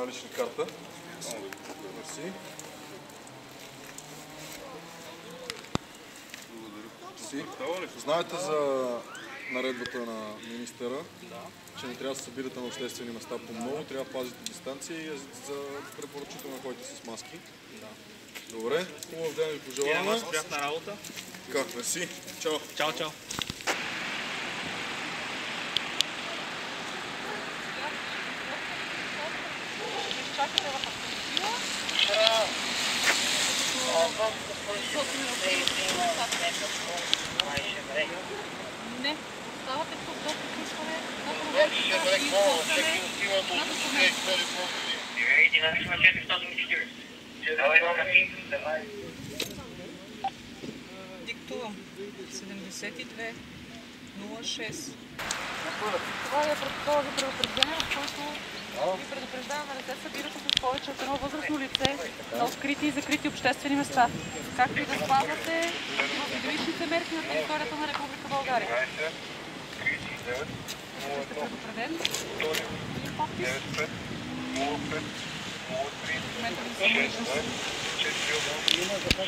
една лична карта. Мерси. Знаете за наредбата на министъра, че не трябва да се събирате на обществени места по много, трябва да пазите дистанция и за препоръчително ходите с маски. Добре, хубав ден ви пожелаваме. Аз приятна работа. Така, мерси. Чао. Чао, чао. Не, ставате тук до приключване на диктувам 72 06. Това е протокол за предупреждение, в който ви предупреждаваме да се събирате с повече от едно възрастно лице на открити и закрити обществени места, както и да спазвате епидемичните мерки на територията на Република България. Ще предупреден. Подпис. В момента не съм